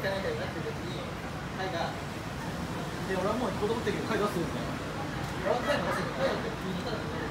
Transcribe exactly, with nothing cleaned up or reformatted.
かないかになってる時に貝がで俺はもう子供の時に貝出すんだよ。俺は貝も出すんだよ。貝だって急にいたんだよ。